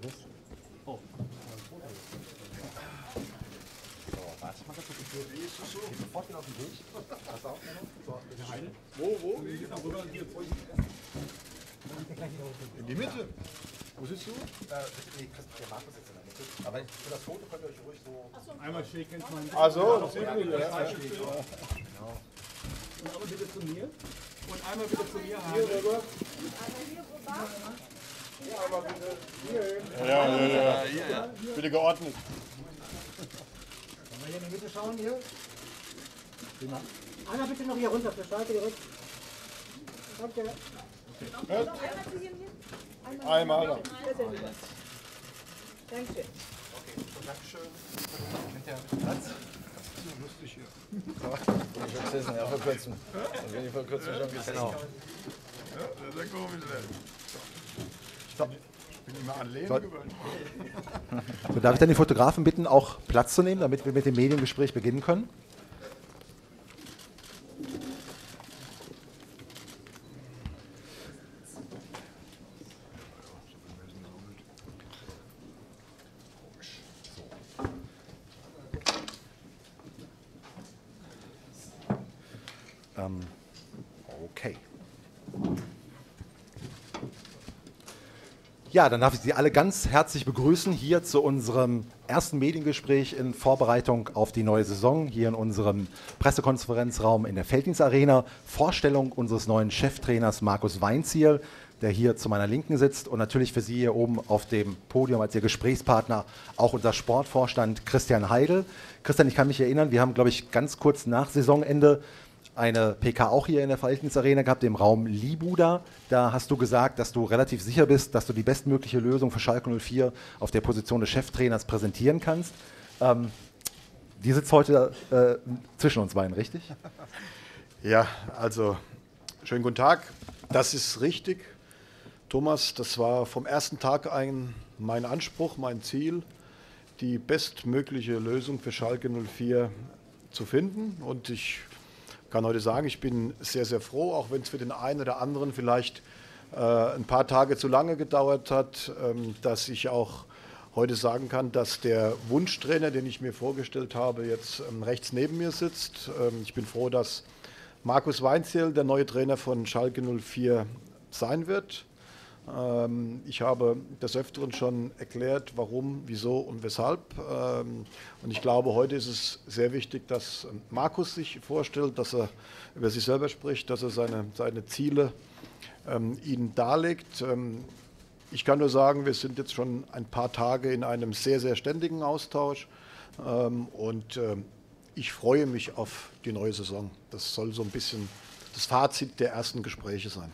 Oh. So, warte mal, das ist sofort wieder auf den Weg. Pass auf, Wo? In die Mitte. Wo sitzt du? Nee, der Markus sitzt in der Mitte. Aber für das Foto könnt ihr euch ruhig so... Einmal schicken. Also, das sieht gut. Und einmal bitte zu mir. Und einmal bitte zu mir. Hier rüber. Ja. Bitte geordnet. Wollen wir hier in die Mitte schauen, hier? Einer bitte noch hier runter, für Schalke direkt. Danke. Einmal noch. Dankeschön. Dankeschön. Lustig hier. Ich gesessen, ja, vor kurzem. Da bin ich vor kurzem schon gesessen. Ja, das ist ja komisch, ey. Ich bin immer an Lehnen gewöhnt. So, darf ich dann die Fotografen bitten, auch Platz zu nehmen, damit wir mit dem Mediengespräch beginnen können? Okay. Ja, dann darf ich Sie alle ganz herzlich begrüßen hier zu unserem ersten Mediengespräch in Vorbereitung auf die neue Saison, hier in unserem Pressekonferenzraum in der Felddienstarena. Vorstellung unseres neuen Cheftrainers Markus Weinzierl, der hier zu meiner Linken sitzt, und natürlich für Sie hier oben auf dem Podium als Ihr Gesprächspartner auch unser Sportvorstand Christian Heidel. Christian, ich kann mich erinnern, wir haben, glaube ich, ganz kurz nach Saisonende eine PK auch hier in der Verhaltensarena gehabt, im Raum Libuda. Da hast du gesagt, dass du relativ sicher bist, dass du die bestmögliche Lösung für Schalke 04 auf der Position des Cheftrainers präsentieren kannst. Die sitzt heute zwischen uns beiden, richtig? Ja, also schönen guten Tag. Das ist richtig, Thomas. Das war vom ersten Tag an mein Anspruch, mein Ziel, die bestmögliche Lösung für Schalke 04 zu finden. Und ich kann heute sagen, ich bin sehr, sehr froh, auch wenn es für den einen oder anderen vielleicht ein paar Tage zu lange gedauert hat, dass ich auch heute sagen kann, dass der Wunschtrainer, den ich mir vorgestellt habe, jetzt rechts neben mir sitzt. Ich bin froh, dass Markus Weinzierl der neue Trainer von Schalke 04 sein wird. Ich habe des Öfteren schon erklärt, warum, wieso und weshalb. Und ich glaube, heute ist es sehr wichtig, dass Markus sich vorstellt, dass er über sich selber spricht, dass er seine Ziele Ihnen darlegt. Ich kann nur sagen, wir sind jetzt schon ein paar Tage in einem sehr, sehr ständigen Austausch. Und ich freue mich auf die neue Saison. Das soll so ein bisschen das Fazit der ersten Gespräche sein.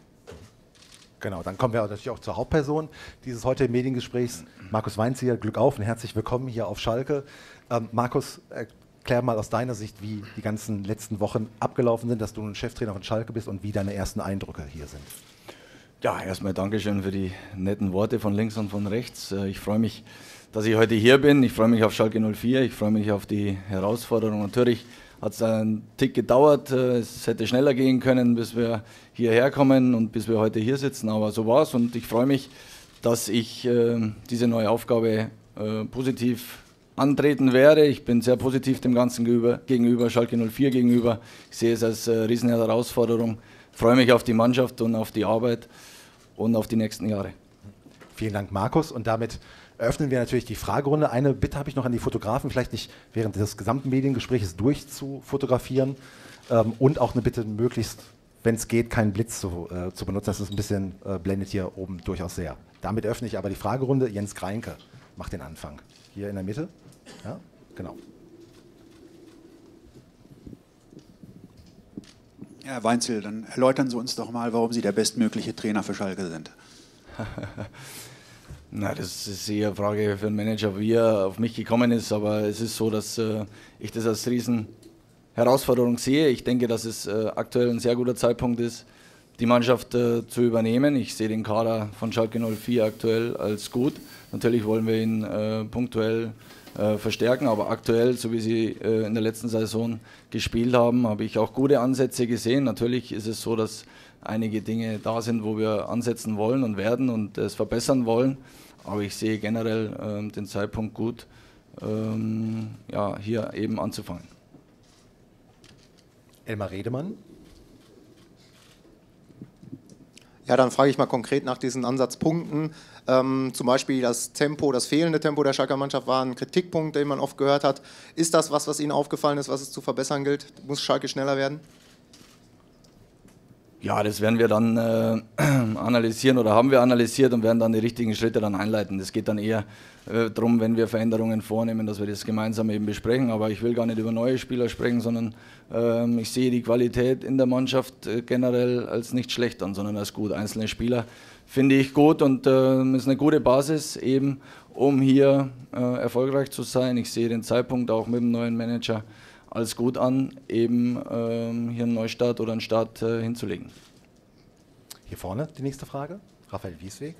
Genau, dann kommen wir natürlich auch zur Hauptperson dieses heutigen Mediengesprächs. Markus Weinzierl, Glück auf und herzlich willkommen hier auf Schalke. Markus, erklär mal aus deiner Sicht, wie die ganzen letzten Wochen abgelaufen sind, dass du nun Cheftrainer von Schalke bist und wie deine ersten Eindrücke hier sind. Ja, erstmal Dankeschön für die netten Worte von links und von rechts. Ich freue mich, dass ich heute hier bin. Ich freue mich auf Schalke 04. Ich freue mich auf die Herausforderung. Natürlich hat es einen Tick gedauert. Es hätte schneller gehen können, bis wir hierher kommen und bis wir heute hier sitzen. Aber so war es und ich freue mich, dass ich diese neue Aufgabe positiv antreten werde. Ich bin sehr positiv dem Ganzen gegenüber, Schalke 04 gegenüber. Ich sehe es als riesen Herausforderung. Freue mich auf die Mannschaft und auf die Arbeit und auf die nächsten Jahre. Vielen Dank, Markus. Und damit eröffnen wir natürlich die Fragerunde. Eine Bitte habe ich noch an die Fotografen, vielleicht nicht während des gesamten Mediengesprächs durchzufotografieren und auch eine Bitte, möglichst, wenn es geht, keinen Blitz zu benutzen. Das ist ein bisschen blendet hier oben durchaus sehr. Damit öffne ich aber die Fragerunde. Jens Greinke macht den Anfang. Hier in der Mitte. Ja, genau. Herr Weinzierl, dann erläutern Sie uns doch mal, warum Sie der bestmögliche Trainer für Schalke sind. Na, das ist eher eine Frage für einen Manager, wie er auf mich gekommen ist, aber es ist so, dass ich das als riesen Herausforderung sehe. Ich denke, dass es aktuell ein sehr guter Zeitpunkt ist, die Mannschaft zu übernehmen. Ich sehe den Kader von Schalke 04 aktuell als gut. Natürlich wollen wir ihn punktuell verstärken, aber aktuell, so wie sie in der letzten Saison gespielt haben, habe ich auch gute Ansätze gesehen. Natürlich ist es so, dass einige Dinge da sind, wo wir ansetzen wollen und werden und es verbessern wollen. Aber ich sehe generell den Zeitpunkt gut, ja, hier eben anzufangen. Elmar Redemann. Ja, dann frage ich mal konkret nach diesen Ansatzpunkten. Zum Beispiel das Tempo, das fehlende Tempo der Schalker Mannschaft war ein Kritikpunkt, den man oft gehört hat. Ist das was Ihnen aufgefallen ist, was es zu verbessern gilt? Muss Schalke schneller werden? Ja, das werden wir dann analysieren oder haben wir analysiert und werden dann die richtigen Schritte dann einleiten. Das geht dann eher darum, wenn wir Veränderungen vornehmen, dass wir das gemeinsam eben besprechen. Aber ich will gar nicht über neue Spieler sprechen, sondern ich sehe die Qualität in der Mannschaft generell als nicht schlecht an, sondern als gut. Einzelne Spieler finde ich gut und ist eine gute Basis eben, um hier erfolgreich zu sein. Ich sehe den Zeitpunkt auch mit dem neuen Manager als gut an, eben hier einen Neustart oder einen Start hinzulegen. Hier vorne die nächste Frage, Raphael Wiesweg.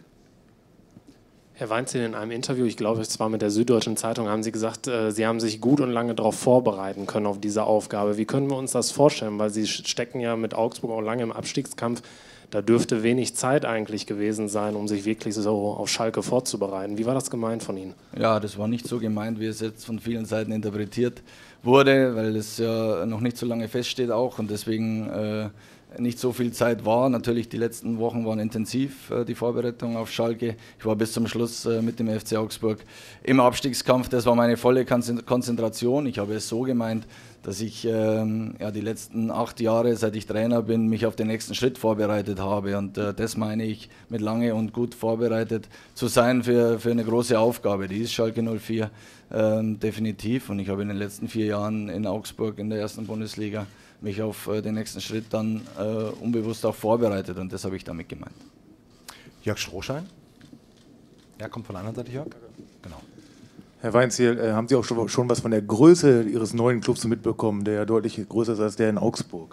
Herr Weinzierl, in einem Interview, ich glaube, es war mit der Süddeutschen Zeitung, haben Sie gesagt, Sie haben sich gut und lange darauf vorbereiten können, auf diese Aufgabe. Wie können wir uns das vorstellen? Weil Sie stecken ja mit Augsburg auch lange im Abstiegskampf. Da dürfte wenig Zeit eigentlich gewesen sein, um sich wirklich so auf Schalke vorzubereiten. Wie war das gemeint von Ihnen? Ja, das war nicht so gemeint, wie es jetzt von vielen Seiten interpretiert wurde, weil es ja noch nicht so lange feststeht auch und deswegen nicht so viel Zeit war. Natürlich, die letzten Wochen waren intensiv, die Vorbereitung auf Schalke. Ich war bis zum Schluss mit dem FC Augsburg im Abstiegskampf. Das war meine volle Konzentration. Ich habe es so gemeint, dass ich ja, die letzten 8 Jahre, seit ich Trainer bin, mich auf den nächsten Schritt vorbereitet habe. Und das meine ich mit lange und gut vorbereitet zu sein für eine große Aufgabe. Die ist Schalke 04 definitiv. Und ich habe in den letzten 4 Jahren in Augsburg in der ersten Bundesliga mich auf den nächsten Schritt dann unbewusst auch vorbereitet und das habe ich damit gemeint. Jörg Strohschein. Ja, kommt von der anderen Seite, Jörg. Genau. Herr Weinzierl, haben Sie auch schon was von der Größe Ihres neuen Clubs mitbekommen, der ja deutlich größer ist als der in Augsburg?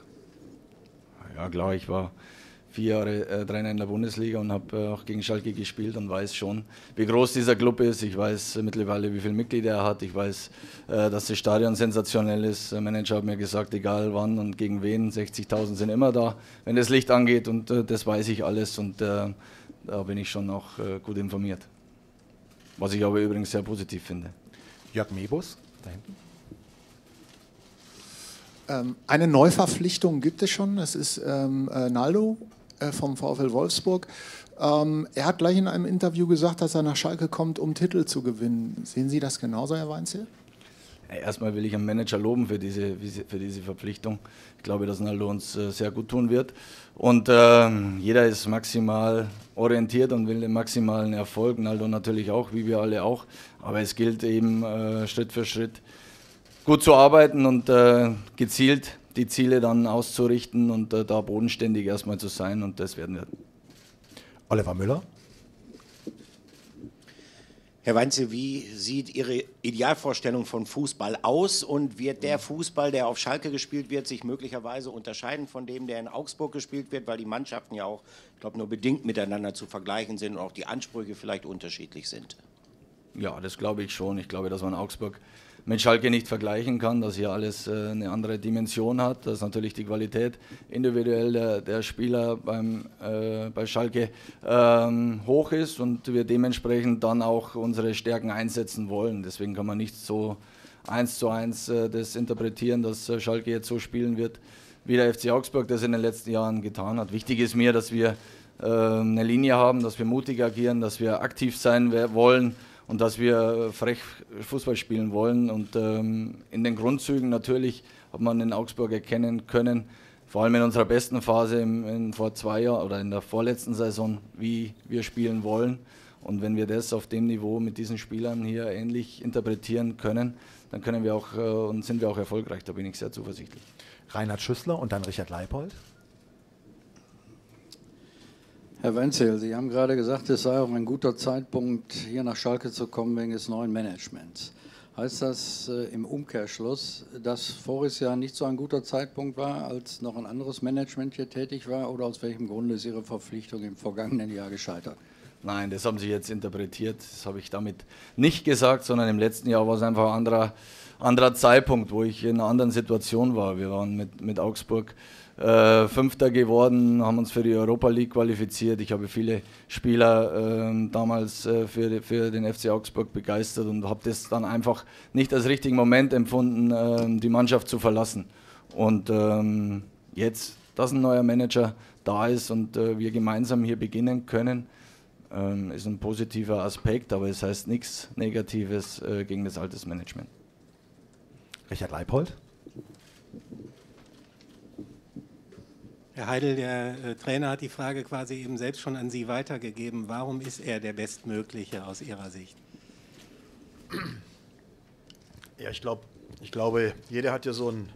Ja klar, ich war 4 Jahre Trainer in der Bundesliga und habe auch gegen Schalke gespielt und weiß schon, wie groß dieser Club ist. Ich weiß mittlerweile, wie viele Mitglieder er hat. Ich weiß, dass das Stadion sensationell ist. Der Manager hat mir gesagt, egal wann und gegen wen, 60.000 sind immer da, wenn das Licht angeht. Und das weiß ich alles und da bin ich schon auch gut informiert. Was ich aber übrigens sehr positiv finde. Jörg Mebus, da hinten. Eine Neuverpflichtung gibt es schon, das ist Naldo vom VfL Wolfsburg. Er hat gleich in einem Interview gesagt, dass er nach Schalke kommt, um Titel zu gewinnen. Sehen Sie das genauso, Herr Weinzierl? Erstmal will ich einen Manager loben für diese Verpflichtung. Ich glaube, dass Naldo uns sehr gut tun wird. Und jeder ist maximal orientiert und will den maximalen Erfolg. Naldo natürlich auch, wie wir alle auch. Aber es gilt eben Schritt für Schritt gut zu arbeiten und gezielt die Ziele dann auszurichten und da bodenständig erstmal zu sein und das werden wir. Oliver Müller. Herr Weinzierl, wie sieht Ihre Idealvorstellung von Fußball aus und wird der Fußball, der auf Schalke gespielt wird, sich möglicherweise unterscheiden von dem, der in Augsburg gespielt wird, weil die Mannschaften ja auch, ich glaube, nur bedingt miteinander zu vergleichen sind und auch die Ansprüche vielleicht unterschiedlich sind? Ja, das glaube ich schon. Ich glaube, dass man Augsburg mit Schalke nicht vergleichen kann, dass hier alles eine andere Dimension hat, dass natürlich die Qualität individuell der Spieler bei Schalke hoch ist und wir dementsprechend dann auch unsere Stärken einsetzen wollen. Deswegen kann man nicht so 1:1 das interpretieren, dass Schalke jetzt so spielen wird, wie der FC Augsburg das in den letzten Jahren getan hat. Wichtig ist mir, dass wir eine Linie haben, dass wir mutig agieren, dass wir aktiv sein wollen, und dass wir frech Fußball spielen wollen. Und in den Grundzügen natürlich hat man in Augsburg erkennen können, vor allem in unserer besten Phase vor 2 Jahren oder in der vorletzten Saison, wie wir spielen wollen. Und wenn wir das auf dem Niveau mit diesen Spielern hier ähnlich interpretieren können, dann können wir auch und sind wir auch erfolgreich. Da bin ich sehr zuversichtlich. Reinhard Schüssler und dann Richard Leipold. Herr Weinzierl, Sie haben gerade gesagt, es sei auch ein guter Zeitpunkt, hier nach Schalke zu kommen wegen des neuen Managements. Heißt das im Umkehrschluss, dass voriges Jahr nicht so ein guter Zeitpunkt war, als noch ein anderes Management hier tätig war? Oder aus welchem Grunde ist Ihre Verpflichtung im vergangenen Jahr gescheitert? Nein, das haben Sie jetzt interpretiert. Das habe ich damit nicht gesagt, sondern im letzten Jahr war es einfach ein anderer Zeitpunkt, wo ich in einer anderen Situation war. Wir waren mit Augsburg Fünfter geworden, haben uns für die Europa League qualifiziert. Ich habe viele Spieler damals für den FC Augsburg begeistert und habe das dann einfach nicht als richtigen Moment empfunden, die Mannschaft zu verlassen. Und jetzt, dass ein neuer Manager da ist und wir gemeinsam hier beginnen können, ist ein positiver Aspekt, aber es heißt nichts Negatives gegen das alte Management. Richard Leipold. Herr Heidel, der Trainer hat die Frage quasi eben selbst schon an Sie weitergegeben. Warum ist er der Bestmögliche aus Ihrer Sicht? Ja, ich glaube, jeder hat ja so ein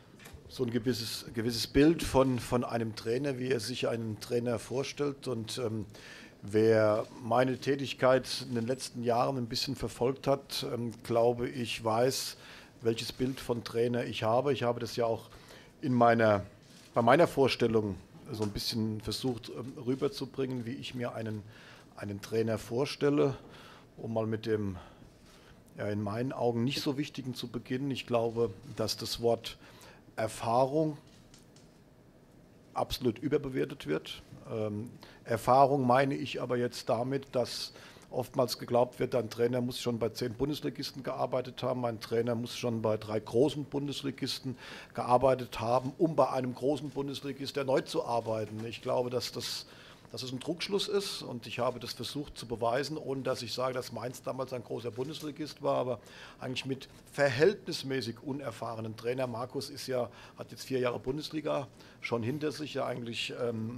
gewisses Bild von einem Trainer, wie er sich einen Trainer vorstellt. Und wer meine Tätigkeit in den letzten Jahren ein bisschen verfolgt hat, glaube ich, weiß, welches Bild von Trainer ich habe. Ich habe das ja auch bei meiner Vorstellung so ein bisschen versucht rüberzubringen, wie ich mir einen Trainer vorstelle, um mal mit dem in meinen Augen nicht so wichtigen zu beginnen. Ich glaube, dass das Wort Erfahrung absolut überbewertet wird. Erfahrung meine ich aber jetzt damit, dass oftmals geglaubt wird, ein Trainer muss schon bei 10 Bundesligisten gearbeitet haben, ein Trainer muss schon bei 3 großen Bundesligisten gearbeitet haben, um bei einem großen Bundesligist erneut zu arbeiten. Ich glaube, dass das ein Trugschluss ist und ich habe das versucht zu beweisen, ohne dass ich sage, dass Mainz damals ein großer Bundesligist war, aber eigentlich mit verhältnismäßig unerfahrenen Trainer. Markus hat jetzt 4 Jahre Bundesliga schon hinter sich, ja eigentlich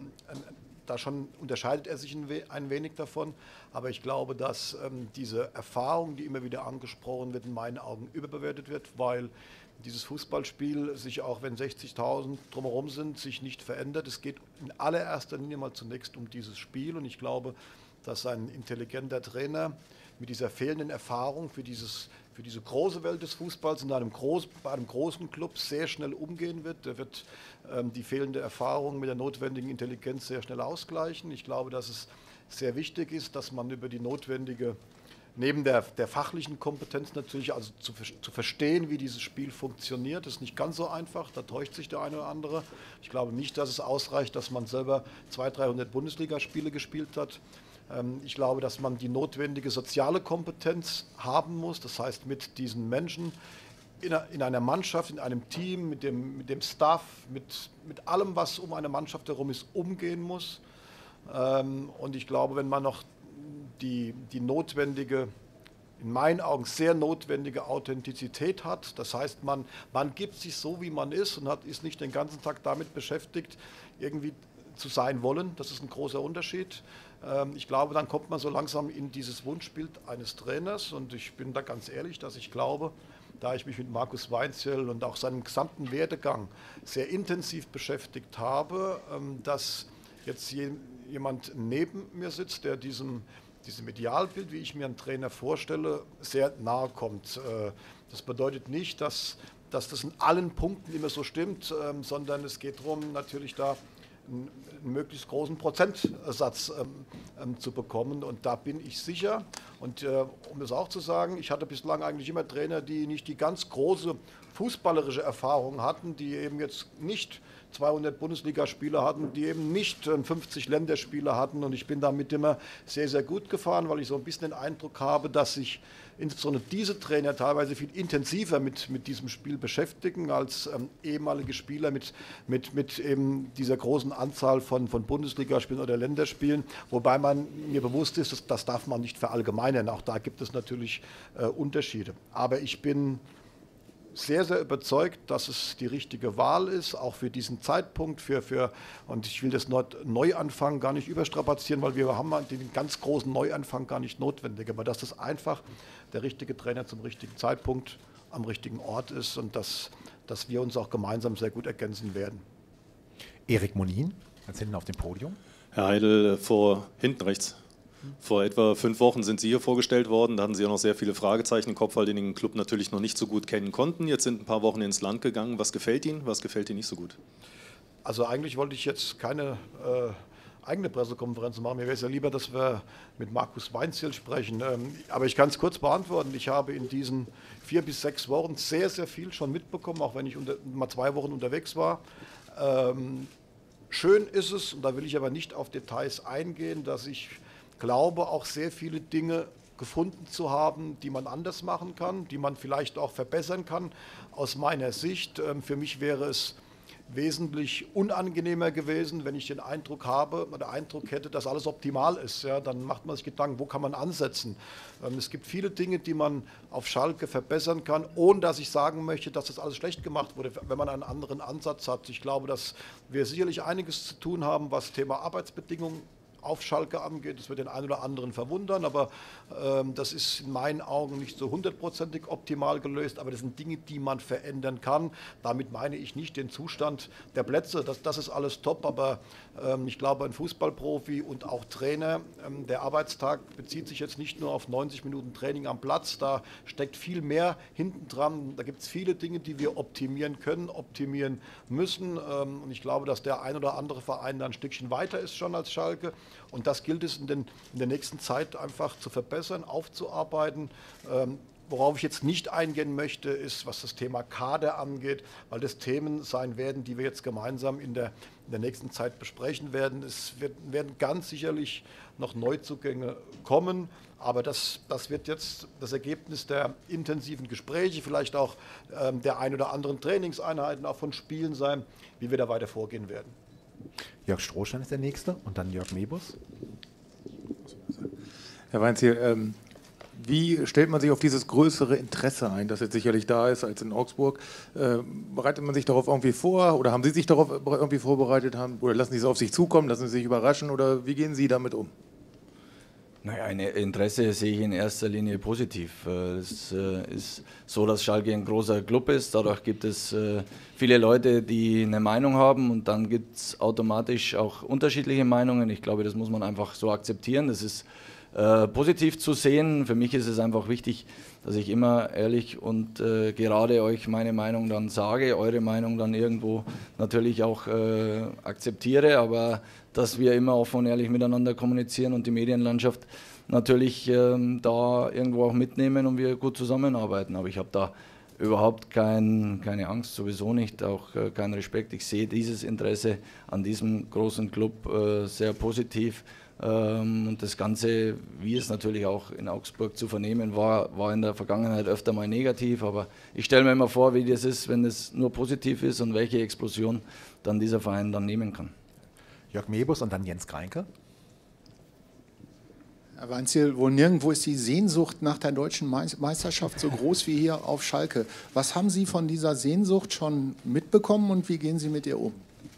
da schon unterscheidet er sich ein wenig davon, aber ich glaube, dass diese Erfahrung, die immer wieder angesprochen wird, in meinen Augen überbewertet wird, weil dieses Fußballspiel sich, auch wenn 60.000 drumherum sind, sich nicht verändert. Es geht in allererster Linie mal zunächst um dieses Spiel und ich glaube, dass ein intelligenter Trainer mit dieser fehlenden Erfahrung für diese große Welt des Fußballs bei einem großen Club sehr schnell umgehen wird. Der wird die fehlende Erfahrung mit der notwendigen Intelligenz sehr schnell ausgleichen. Ich glaube, dass es sehr wichtig ist, dass man über die notwendige, neben der fachlichen Kompetenz natürlich, also zu verstehen, wie dieses Spiel funktioniert, ist nicht ganz so einfach, da täuscht sich der eine oder andere. Ich glaube nicht, dass es ausreicht, dass man selber 200, 300 Bundesligaspiele gespielt hat. Ich glaube, dass man die notwendige soziale Kompetenz haben muss, das heißt mit diesen Menschen in einer Mannschaft, in einem Team, mit dem Staff, mit allem, was um eine Mannschaft herum ist, umgehen muss. Und ich glaube, wenn man noch die notwendige, in meinen Augen sehr notwendige Authentizität hat, das heißt, man gibt sich so, wie man ist und ist nicht den ganzen Tag damit beschäftigt, irgendwie zu sein wollen, das ist ein großer Unterschied. Ich glaube, dann kommt man so langsam in dieses Wunschbild eines Trainers und ich bin da ganz ehrlich, dass ich glaube, da ich mich mit Markus Weinzierl und auch seinem gesamten Werdegang sehr intensiv beschäftigt habe, dass jetzt jemand neben mir sitzt, der diesem Idealbild, wie ich mir einen Trainer vorstelle, sehr nahe kommt. Das bedeutet nicht, dass das in allen Punkten immer so stimmt, sondern es geht darum, natürlich da einen möglichst großen Prozentsatz zu bekommen. Und da bin ich sicher, und um es auch zu sagen, ich hatte bislang eigentlich immer Trainer, die nicht die ganz große fußballerische Erfahrung hatten, die eben jetzt nicht 200 Bundesligaspiele hatten, die eben nicht 50 Länderspiele hatten. Und ich bin damit immer sehr, sehr gut gefahren, weil ich so ein bisschen den Eindruck habe, dass sich insbesondere diese Trainer teilweise viel intensiver mit diesem Spiel beschäftigen als ehemalige Spieler mit eben dieser großen Anzahl von Bundesligaspielen oder Länderspielen. Wobei mir bewusst ist, das darf man nicht verallgemeinern. Auch da gibt es natürlich Unterschiede. Aber ich bin sehr, sehr überzeugt, dass es die richtige Wahl ist, auch für diesen Zeitpunkt, und ich will das Neuanfang gar nicht überstrapazieren, weil wir haben den ganz großen Neuanfang gar nicht notwendig, aber dass das einfach der richtige Trainer zum richtigen Zeitpunkt am richtigen Ort ist und dass wir uns auch gemeinsam sehr gut ergänzen werden. Erik Monin, ganz hinten auf dem Podium. Herr Heidel, hinten rechts. Vor etwa 5 Wochen sind Sie hier vorgestellt worden. Da hatten Sie ja noch sehr viele Fragezeichen im Kopf, weil Sie den Club natürlich noch nicht so gut kennen konnten. Jetzt sind ein paar Wochen ins Land gegangen. Was gefällt Ihnen, was gefällt Ihnen nicht so gut? Also eigentlich wollte ich jetzt keine eigene Pressekonferenz machen. Mir wäre es ja lieber, dass wir mit Markus Weinzierl sprechen. Aber ich kann es kurz beantworten. Ich habe in diesen 4 bis 6 Wochen sehr, sehr viel schon mitbekommen, auch wenn ich mal 2 Wochen unterwegs war. Schön ist es, und da will ich aber nicht auf Details eingehen, dass ich glaube, auch sehr viele Dinge gefunden zu haben, die man anders machen kann, die man vielleicht auch verbessern kann. Aus meiner Sicht, für mich wäre es wesentlich unangenehmer gewesen, wenn ich den Eindruck hätte, dass alles optimal ist. Ja, dann macht man sich Gedanken, wo kann man ansetzen. Es gibt viele Dinge, die man auf Schalke verbessern kann, ohne dass ich sagen möchte, dass das alles schlecht gemacht wurde, wenn man einen anderen Ansatz hat. Ich glaube, dass wir sicherlich einiges zu tun haben, was Thema Arbeitsbedingungen auf Schalke angeht. Das wird den einen oder anderen verwundern, aber das ist in meinen Augen nicht so 100%ig optimal gelöst, aber das sind Dinge, die man verändern kann. Damit meine ich nicht den Zustand der Plätze, das ist alles top, aber ich glaube, ein Fußballprofi und auch Trainer, der Arbeitstag bezieht sich jetzt nicht nur auf 90 Minuten Training am Platz, da steckt viel mehr hinten dran, da gibt es viele Dinge, die wir optimieren können, optimieren müssen, und ich glaube, dass der ein oder andere Verein da ein Stückchen weiter ist schon als Schalke. Und das gilt es in der nächsten Zeit einfach zu verbessern, aufzuarbeiten. Worauf ich jetzt nicht eingehen möchte, ist, was das Thema Kader angeht, weil das Themen sein werden, die wir jetzt gemeinsam in der nächsten Zeit besprechen werden. Es werden ganz sicherlich noch Neuzugänge kommen, aber das wird jetzt das Ergebnis der intensiven Gespräche, vielleicht auch der ein oder anderen Trainingseinheiten, auch von Spielen sein, wie wir da weiter vorgehen werden. Jörg Strohstein ist der Nächste und dann Jörg Mebus. Herr Weinzierl, wie stellt man sich auf dieses größere Interesse ein, das jetzt sicherlich da ist als in Augsburg? Bereitet man sich darauf irgendwie vor oder haben Sie sich darauf irgendwie vorbereitet oder lassen Sie es auf sich zukommen, lassen Sie sich überraschen oder wie gehen Sie damit um? Naja, ein Interesse sehe ich in erster Linie positiv. Es ist so, dass Schalke ein großer Club ist. Dadurch gibt es viele Leute, die eine Meinung haben und dann gibt es automatisch auch unterschiedliche Meinungen. Ich glaube, das muss man einfach so akzeptieren. Das ist positiv zu sehen. Für mich ist es einfach wichtig, dass ich immer ehrlich und gerade euch meine Meinung dann sage, eure Meinung dann irgendwo natürlich auch akzeptiere, aber dass wir immer offen und ehrlich miteinander kommunizieren und die Medienlandschaft natürlich da irgendwo auch mitnehmen und wir gut zusammenarbeiten. Aber ich habe da überhaupt keine Angst, sowieso nicht, auch keinen Respekt. Ich sehe dieses Interesse an diesem großen Club sehr positiv. Und das Ganze, wie es natürlich auch in Augsburg zu vernehmen war in der Vergangenheit öfter mal negativ. Aber ich stelle mir immer vor, wie das ist, wenn es nur positiv ist und welche Explosion dann dieser Verein dann nehmen kann. Jörg Mebus und dann Jens Kreinke. Herr Weinzierl, wohl nirgendwo ist die Sehnsucht nach der deutschen Meisterschaft so groß wie hier auf Schalke. Was haben Sie von dieser Sehnsucht schon mitbekommen und wie gehen Sie mit ihr um?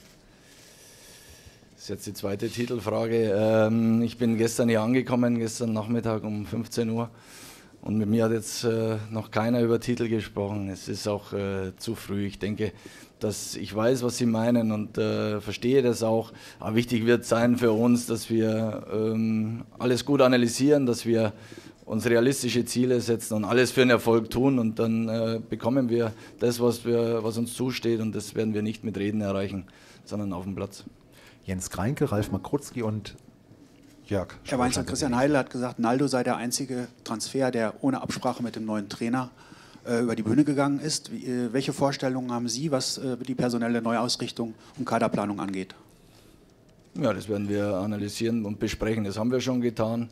Das ist jetzt die zweite Titelfrage. Ich bin gestern hier angekommen, gestern Nachmittag um 15 Uhr. Und mit mir hat jetzt noch keiner über Titel gesprochen. Es ist auch zu früh. Ich denke, dass ich weiß, was Sie meinen und verstehe das auch. Aber wichtig wird sein für uns, dass wir alles gut analysieren, dass wir uns realistische Ziele setzen und alles für den Erfolg tun. Und dann bekommen wir das, was uns zusteht. Und das werden wir nicht mit Reden erreichen, sondern auf dem Platz. Jens Kreinke, Ralf Makrutzki und Jörg. Herr Weinzierl, Christian Heidel hat gesagt, Naldo sei der einzige Transfer, der ohne Absprache mit dem neuen Trainer über die Bühne gegangen ist. Welche Vorstellungen haben Sie, was die personelle Neuausrichtung und Kaderplanung angeht? Ja, das werden wir analysieren und besprechen. Das haben wir schon getan.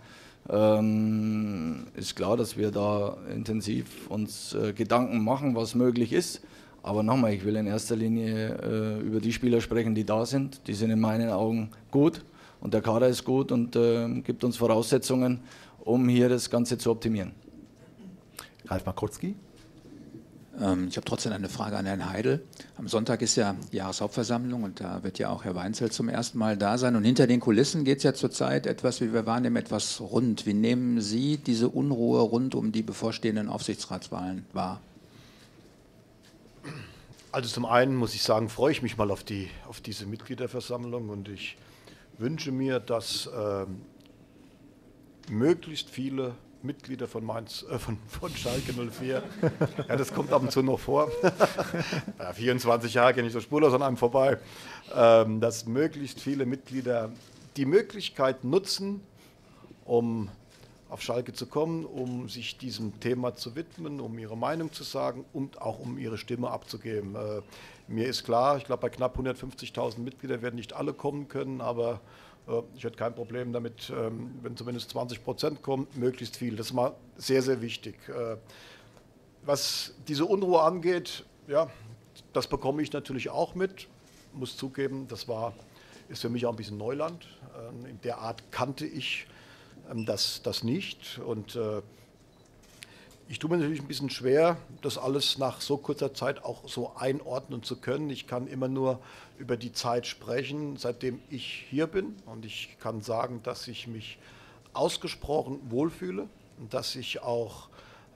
Ist klar, dass wir da intensiv uns Gedanken machen, was möglich ist. Aber nochmal, ich will in erster Linie über die Spieler sprechen, die da sind. Die sind in meinen Augen gut und der Kader ist gut und gibt uns Voraussetzungen, um hier das Ganze zu optimieren. Ralf Makrutzki. Ich habe trotzdem eine Frage an Herrn Heidel. Am Sonntag ist ja Jahreshauptversammlung und da wird ja auch Herr Weinzierl zum ersten Mal da sein. Und hinter den Kulissen geht es ja zurzeit etwas, wie wir wahrnehmen, etwas rund. Wie nehmen Sie diese Unruhe rund um die bevorstehenden Aufsichtsratswahlen wahr? Also zum einen muss ich sagen, freue ich mich mal auf diese Mitgliederversammlung und ich wünsche mir, dass möglichst viele Mitglieder von Schalke 04, ja, das kommt ab und zu noch vor, ja, 24 Jahre gehe ich so spurlos an einem vorbei, dass möglichst viele Mitglieder die Möglichkeit nutzen, um auf Schalke zu kommen, um sich diesem Thema zu widmen, um ihre Meinung zu sagen und auch um ihre Stimme abzugeben. Mir ist klar, ich glaube, bei knapp 150.000 Mitgliedern werden nicht alle kommen können, aber ich hätte kein Problem damit, wenn zumindest 20% kommen, möglichst viel. Das ist mal sehr, sehr wichtig. Was diese Unruhe angeht, ja, das bekomme ich natürlich auch mit. Ich muss zugeben, ist für mich auch ein bisschen Neuland. In der Art kannte ich das nicht. Und ich tue mir natürlich ein bisschen schwer, das alles nach so kurzer Zeit auch so einordnen zu können. Ich kann immer nur über die Zeit sprechen, seitdem ich hier bin. Und ich kann sagen, dass ich mich ausgesprochen wohlfühle und dass ich auch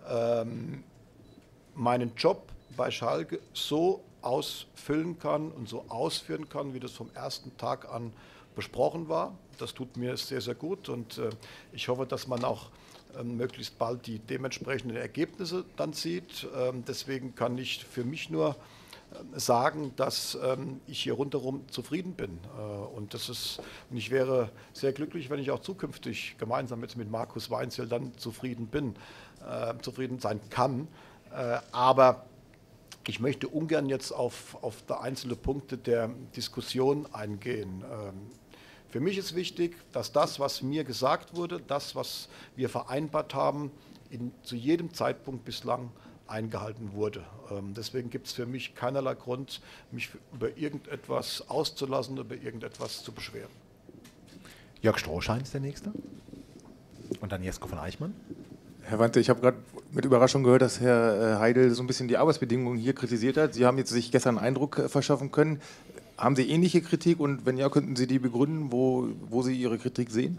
meinen Job bei Schalke so ausfüllen kann und so ausführen kann, wie das vom ersten Tag an besprochen war. Das tut mir sehr, sehr gut und ich hoffe, dass man auch möglichst bald die dementsprechenden Ergebnisse dann sieht. Deswegen kann ich für mich nur sagen, dass ich hier rundherum zufrieden bin. Und ich wäre sehr glücklich, wenn ich auch zukünftig gemeinsam jetzt mit Markus Weinzierl dann zufrieden sein kann. Aber ich möchte ungern jetzt auf einzelne Punkte der Diskussion eingehen. Für mich ist wichtig, dass das, was mir gesagt wurde, das, was wir vereinbart haben, zu jedem Zeitpunkt bislang eingehalten wurde. Deswegen gibt es für mich keinerlei Grund, mich über irgendetwas auszulassen, über irgendetwas zu beschweren. Jörg Strohschein ist der Nächste. Und dann Jesko von Eichmann. Herr Weinzierl, ich habe gerade mit Überraschung gehört, dass Herr Heidel so ein bisschen die Arbeitsbedingungen hier kritisiert hat. Sie haben jetzt sich gestern einen Eindruck verschaffen können. Haben Sie ähnliche Kritik und wenn ja, könnten Sie die begründen, wo Sie Ihre Kritik sehen?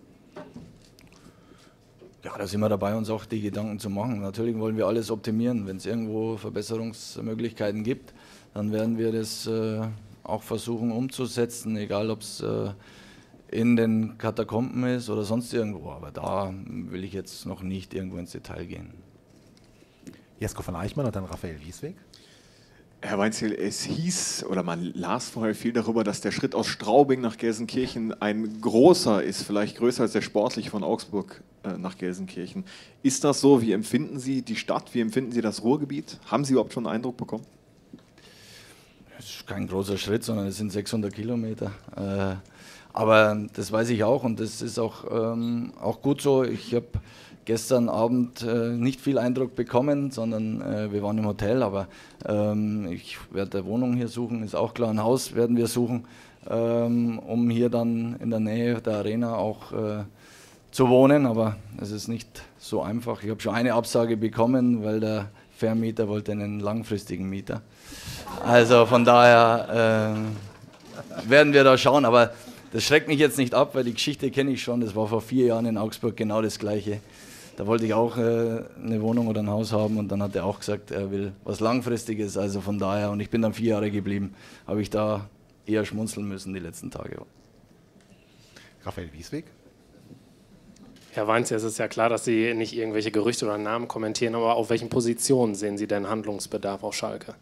Ja, da sind wir dabei, uns auch die Gedanken zu machen. Natürlich wollen wir alles optimieren. Wenn es irgendwo Verbesserungsmöglichkeiten gibt, dann werden wir das auch versuchen umzusetzen, egal ob es in den Katakomben ist oder sonst irgendwo. Aber da will ich jetzt noch nicht irgendwo ins Detail gehen. Jesko von Eichmann und dann Raphael Wiesweg. Herr Weinzierl, es hieß oder man las vorher viel darüber, dass der Schritt aus Straubing nach Gelsenkirchen ein großer ist, vielleicht größer als der sportlich von Augsburg nach Gelsenkirchen. Ist das so? Wie empfinden Sie die Stadt? Wie empfinden Sie das Ruhrgebiet? Haben Sie überhaupt schon einen Eindruck bekommen? Es ist kein großer Schritt, sondern es sind 600 Kilometer. Aber das weiß ich auch und das ist auch gut so. Ich habe gestern Abend nicht viel Eindruck bekommen, sondern wir waren im Hotel, aber ich werde eine Wohnung hier suchen, ist auch klar, ein Haus werden wir suchen, um hier dann in der Nähe der Arena auch zu wohnen, aber es ist nicht so einfach. Ich habe schon eine Absage bekommen, weil der Vermieter wollte einen langfristigen Mieter. Also von daher werden wir da schauen, aber das schreckt mich jetzt nicht ab, weil die Geschichte kenne ich schon, das war vor 4 Jahren in Augsburg genau das Gleiche. Da wollte ich auch eine Wohnung oder ein Haus haben und dann hat er auch gesagt, er will was Langfristiges, also von daher, und ich bin dann 4 Jahre geblieben, habe ich da eher schmunzeln müssen die letzten Tage. Raphael Wiesweg. Herr Weinzierl, es ist ja klar, dass Sie nicht irgendwelche Gerüchte oder Namen kommentieren, aber auf welchen Positionen sehen Sie denn Handlungsbedarf auf Schalke?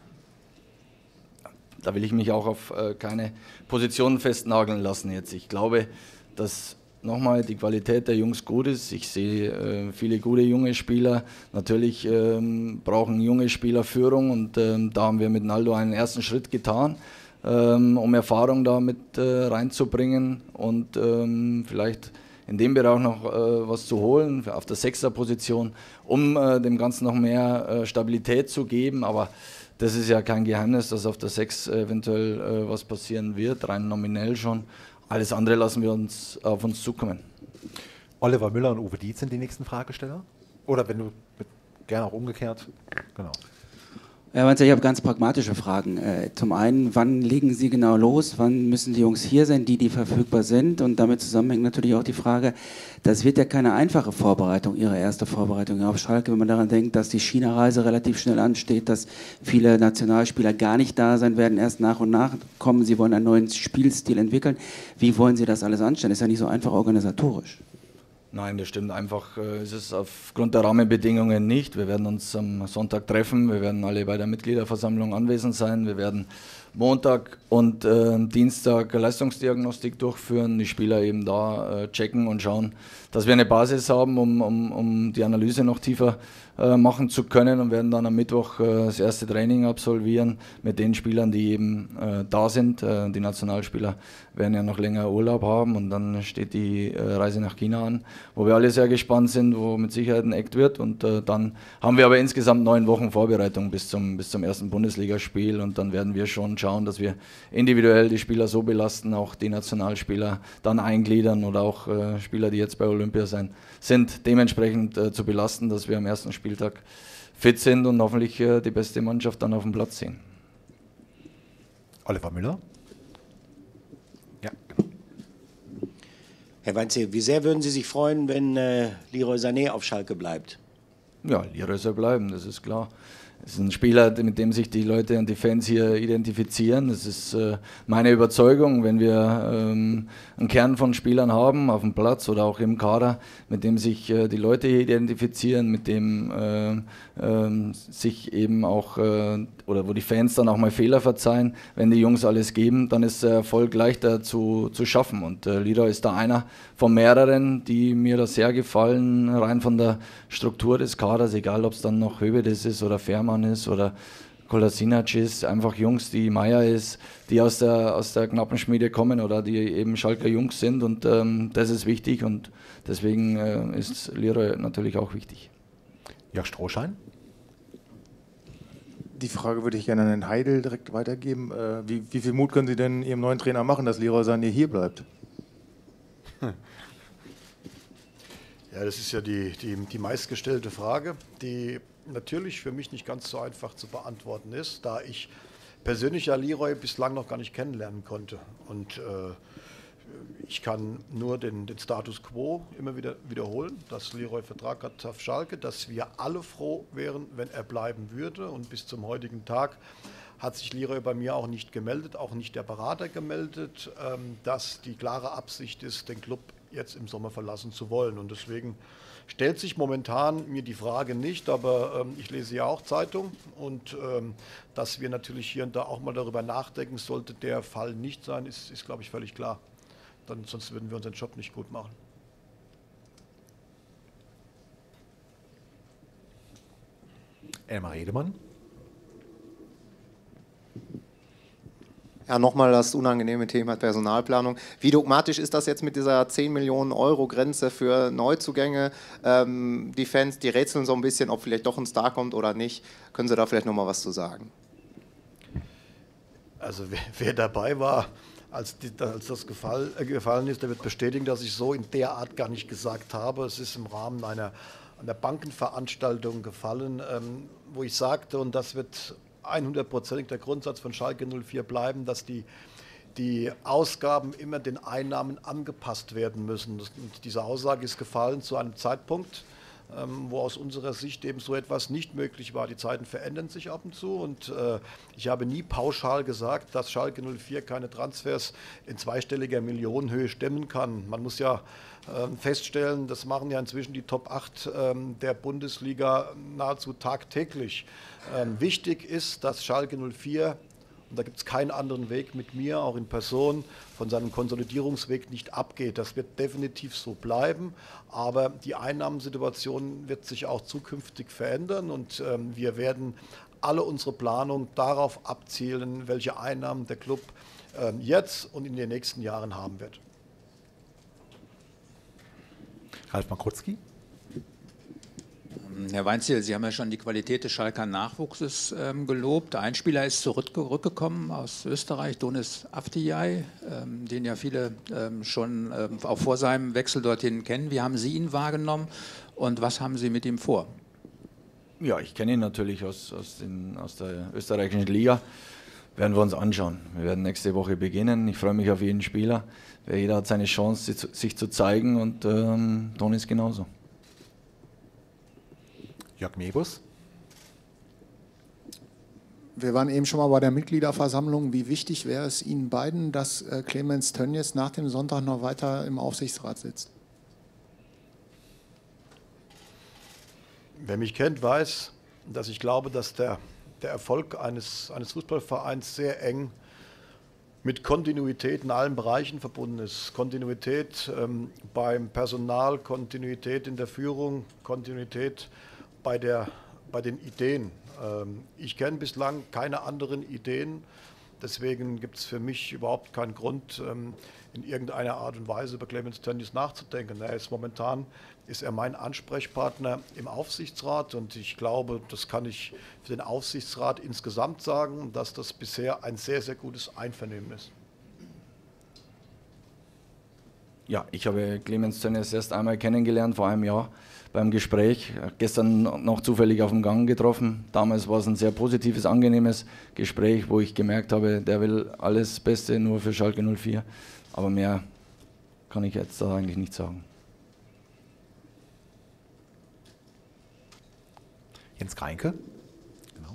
Da will ich mich auch auf keine Positionen festnageln lassen jetzt. Ich glaube, dass nochmal die Qualität der Jungs gut ist. Ich sehe viele gute junge Spieler. Natürlich brauchen junge Spieler Führung und da haben wir mit Naldo einen ersten Schritt getan, um Erfahrung da mit reinzubringen und vielleicht in dem Bereich noch was zu holen, auf der 6er-Position, um dem Ganzen noch mehr Stabilität zu geben. Aber das ist ja kein Geheimnis, dass auf der 6 eventuell was passieren wird, rein nominell schon. Alles andere lassen wir uns auf uns zukommen. Oliver Müller und Uwe Dietz sind die nächsten Fragesteller? Oder wenn du gerne auch umgekehrt. Genau. Herr Weinzierl, ich habe ganz pragmatische Fragen. Zum einen, wann legen Sie genau los? Wann müssen die Jungs hier sein, die verfügbar sind? Und damit zusammenhängt natürlich auch die Frage, das wird ja keine einfache Vorbereitung, Ihre erste Vorbereitung auf Schalke, wenn man daran denkt, dass die China-Reise relativ schnell ansteht, dass viele Nationalspieler gar nicht da sein werden, erst nach und nach kommen. Sie wollen einen neuen Spielstil entwickeln. Wie wollen Sie das alles anstellen? Ist ja nicht so einfach organisatorisch. Nein, das stimmt einfach. Es ist aufgrund der Rahmenbedingungen nicht. Wir werden uns am Sonntag treffen. Wir werden alle bei der Mitgliederversammlung anwesend sein. Wir werden Montag und Dienstag Leistungsdiagnostik durchführen, die Spieler eben da checken und schauen, dass wir eine Basis haben, um die Analyse noch tiefer machen zu können, und werden dann am Mittwoch das erste Training absolvieren mit den Spielern, die eben da sind. Die Nationalspieler werden ja noch länger Urlaub haben, und dann steht die Reise nach China an, wo wir alle sehr gespannt sind, wo mit Sicherheit ein Act wird, und dann haben wir aber insgesamt 9 Wochen Vorbereitung bis zum ersten Bundesligaspiel, und dann werden wir schon schauen, dass wir individuell die Spieler so belasten, auch die Nationalspieler dann eingliedern oder auch Spieler, die jetzt bei Olympia sind, dementsprechend zu belasten, dass wir am ersten Spieltag fit sind und hoffentlich die beste Mannschaft dann auf dem Platz sehen. Oliver Müller. Ja. Herr Weinzierl, wie sehr würden Sie sich freuen, wenn Leroy Sané auf Schalke bleibt? Ja, Leroy soll bleiben, das ist klar. Es ist ein Spieler, mit dem sich die Leute und die Fans hier identifizieren. Das ist meine Überzeugung, wenn wir einen Kern von Spielern haben auf dem Platz oder auch im Kader, mit dem sich die Leute hier identifizieren, mit dem sich eben auch, oder wo die Fans dann auch mal Fehler verzeihen, wenn die Jungs alles geben, dann ist der Erfolg leichter zu schaffen. Und Leroy ist da einer von mehreren, die mir da sehr gefallen, rein von der Struktur des Kaders, egal ob es dann noch Höwedes ist oder Fährmann ist oder Kolasinac ist, einfach Jungs, die Meier ist, die aus der knappen Schmiede kommen oder die eben Schalker Jungs sind, und das ist wichtig, und deswegen ist Leroy natürlich auch wichtig. Jörg Strohschein? Die Frage würde ich gerne an Herrn Heidel direkt weitergeben. Wie viel Mut können Sie denn Ihrem neuen Trainer machen, dass Leroy Sané hier bleibt? Ja, das ist ja die meistgestellte Frage, die natürlich für mich nicht ganz so einfach zu beantworten ist, da ich persönlich ja Leroy bislang noch gar nicht kennenlernen konnte. Und ich kann nur den Status quo immer wieder wiederholen, dass Leroy Vertrag hat auf Schalke, dass wir alle froh wären, wenn er bleiben würde. Und bis zum heutigen Tag hat sich Leroy bei mir auch nicht gemeldet, auch nicht der Berater gemeldet, dass die klare Absicht ist, den Club jetzt im Sommer verlassen zu wollen. Und deswegen stellt sich momentan mir die Frage nicht, aber ich lese ja auch Zeitung, und dass wir natürlich hier und da auch mal darüber nachdenken, sollte der Fall nicht sein, ist glaube ich, völlig klar. Sonst würden wir unseren Job nicht gut machen. Elmar Redemann. Ja, nochmal das unangenehme Thema Personalplanung. Wie dogmatisch ist das jetzt mit dieser 10 Millionen Euro Grenze für Neuzugänge? Die Fans, die rätseln so ein bisschen, ob vielleicht doch ein Star kommt oder nicht. Können Sie da vielleicht nochmal was zu sagen? Also wer dabei war, als das gefallen ist, der wird bestätigen, dass ich so in der Art gar nicht gesagt habe. Es ist im Rahmen einer Bankenveranstaltung gefallen, wo ich sagte, und das wird 100%ig der Grundsatz von Schalke 04 bleiben, dass die Ausgaben immer den Einnahmen angepasst werden müssen. Und diese Aussage ist gefallen zu einem Zeitpunkt, wo aus unserer Sicht eben so etwas nicht möglich war. Die Zeiten verändern sich ab und zu, und ich habe nie pauschal gesagt, dass Schalke 04 keine Transfers in zweistelliger Millionenhöhe stemmen kann. Man muss ja feststellen, das machen ja inzwischen die Top 8 der Bundesliga nahezu tagtäglich. Wichtig ist, dass Schalke 04, und da gibt es keinen anderen Weg, mit mir, auch in Person, von seinem Konsolidierungsweg nicht abgeht. Das wird definitiv so bleiben, aber die Einnahmensituation wird sich auch zukünftig verändern, und wir werden alle unsere Planung darauf abzielen, welche Einnahmen der Club jetzt und in den nächsten Jahren haben wird. Ralf Makrutzki. Herr Weinzierl, Sie haben ja schon die Qualität des Schalker Nachwuchses gelobt. Ein Spieler ist zurückgekommen aus Österreich, Donis Avtijai, den ja viele schon auch vor seinem Wechsel dorthin kennen. Wie haben Sie ihn wahrgenommen und was haben Sie mit ihm vor? Ja, ich kenne ihn natürlich aus der österreichischen Liga. Werden wir uns anschauen. Wir werden nächste Woche beginnen. Ich freue mich auf jeden Spieler. Jeder hat seine Chance, sich zu zeigen, und Donis genauso. Jörg Mebus. Wir waren eben schon mal bei der Mitgliederversammlung. Wie wichtig wäre es Ihnen beiden, dass Clemens Tönnies nach dem Sonntag noch weiter im Aufsichtsrat sitzt? Wer mich kennt, weiß, dass ich glaube, dass der Erfolg eines Fußballvereins sehr eng mit Kontinuität in allen Bereichen verbunden ist. Kontinuität beim Personal, Kontinuität in der Führung, Kontinuität bei den Ideen. Ich kenne bislang keine anderen Ideen, deswegen gibt es für mich überhaupt keinen Grund, in irgendeiner Art und Weise über Clemens Tönnies nachzudenken. Momentan ist er mein Ansprechpartner im Aufsichtsrat und ich glaube, das kann ich für den Aufsichtsrat insgesamt sagen, dass das bisher ein sehr, sehr gutes Einvernehmen ist. Ja, ich habe Clemens Tönnies erst einmal kennengelernt, vor einem Jahr beim Gespräch. Gestern noch zufällig auf dem Gang getroffen. Damals war es ein sehr positives, angenehmes Gespräch, wo ich gemerkt habe, der will alles Beste nur für Schalke 04. Aber mehr kann ich jetzt da eigentlich nicht sagen. Jens Kreinke. Genau.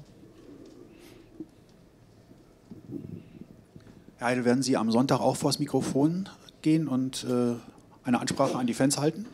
Herr Heidel, werden Sie am Sonntag auch vors Mikrofon gehen und eine Ansprache an die Fans halten?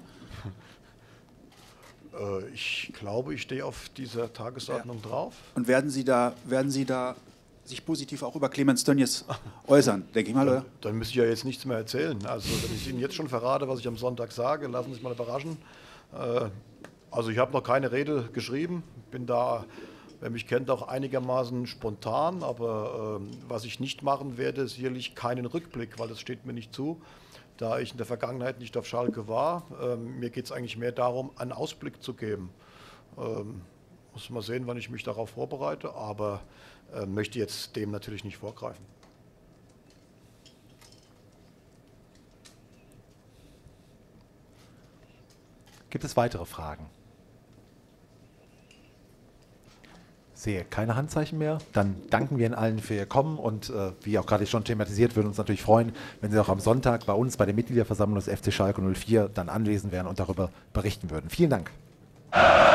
Ich glaube, ich stehe auf dieser Tagesordnung drauf. Und werden Sie da sich positiv auch über Clemens Tönnies äußern, denke ich mal, oder? Dann müsste ich ja jetzt nichts mehr erzählen. Also wenn ich Ihnen jetzt schon verrate, was ich am Sonntag sage, lassen Sie sich mal überraschen. Also ich habe noch keine Rede geschrieben, bin da, wer mich kennt, auch einigermaßen spontan, aber was ich nicht machen werde, ist sicherlich keinen Rückblick, weil das steht mir nicht zu, da ich in der Vergangenheit nicht auf Schalke war. Mir geht es eigentlich mehr darum, einen Ausblick zu geben. Muss mal sehen, wann ich mich darauf vorbereite, aber möchte jetzt dem natürlich nicht vorgreifen. Gibt es weitere Fragen? Sehe keine Handzeichen mehr. Dann danken wir Ihnen allen für Ihr Kommen und wie auch gerade schon thematisiert, würden uns natürlich freuen, wenn Sie auch am Sonntag bei uns bei der Mitgliederversammlung des FC Schalke 04 dann anwesend wären und darüber berichten würden. Vielen Dank.